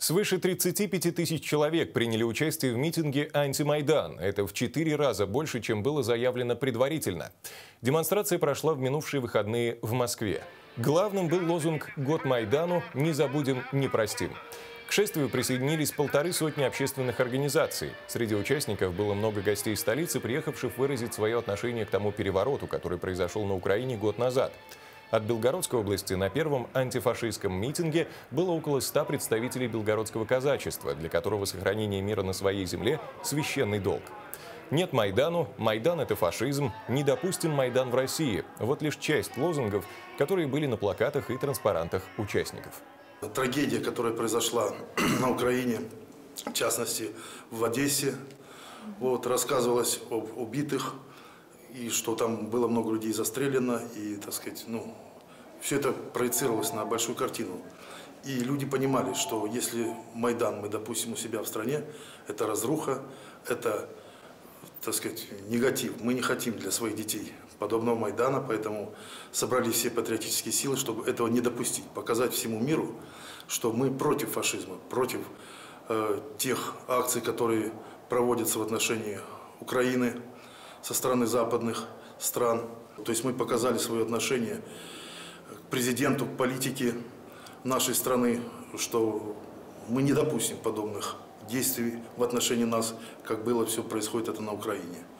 Свыше 35 тысяч человек приняли участие в митинге «Антимайдан». Это в 4 раза больше, чем было заявлено предварительно. Демонстрация прошла в минувшие выходные в Москве. Главным был лозунг «Год Майдану. Не забудем, не простим». К шествию присоединились 150 общественных организаций. Среди участников было много гостей столицы, приехавших выразить свое отношение к тому перевороту, который произошел на Украине год назад. От Белгородской области на первом антифашистском митинге было около 100 представителей белгородского казачества, для которого сохранение мира на своей земле – священный долг. «Нет Майдану», «Майдан – это фашизм», «Не допустим Майдан в России» – вот лишь часть лозунгов, которые были на плакатах и транспарантах участников. Трагедия, которая произошла на Украине, в частности в Одессе, рассказывалось об убитых, и что там было много людей застрелено, и, так сказать, все это проецировалось на большую картину. И люди понимали, что если Майдан мы допустим у себя в стране, это разруха, это, так сказать, негатив. Мы не хотим для своих детей подобного Майдана, поэтому собрали все патриотические силы, чтобы этого не допустить, показать всему миру, что мы против фашизма, против тех акций, которые проводятся в отношении Украины со стороны западных стран. То есть мы показали свое отношение к президенту, к политике нашей страны, что мы не допустим подобных действий в отношении нас, как было все происходит это на Украине.